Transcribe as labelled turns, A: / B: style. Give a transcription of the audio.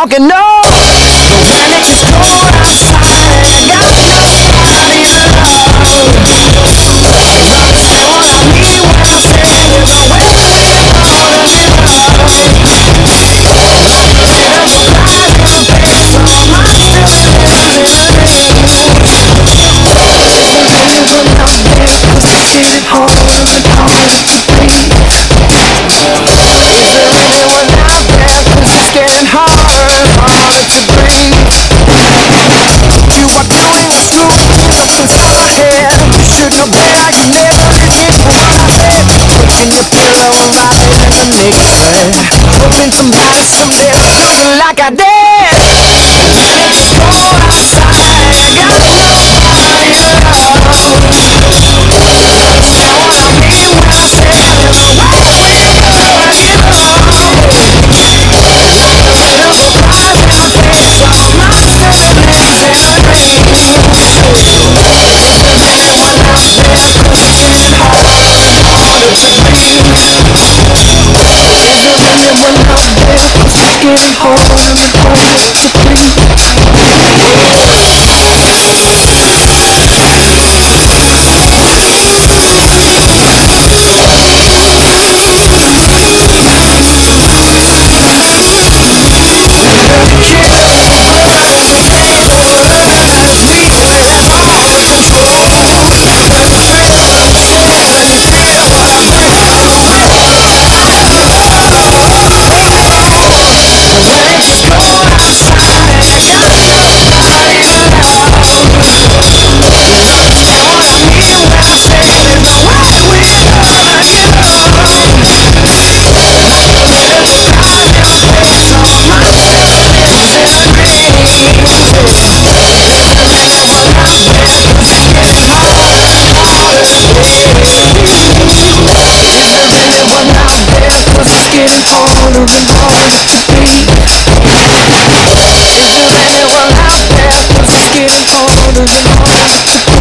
A: talking no. But when it gets cold outside, I got nobody to love. Understand what I mean when I say there's no way we're gonna give up. Getting harder and harder to breathe. Is there anyone out there? 'Cause it's getting harder and harder to breathe. You are doing what's true up inside my head. You should know better, you never listen to what I said. Pushing your pillow and writing in the naked bed. Hoping somebody someday will do you like I did. When it gets cold outside, I got nobody to love. Getting harder and harder to breathe. Getting harder and harder to breathe. Is there anyone out there? 'Cause it's getting harder and harder to breathe.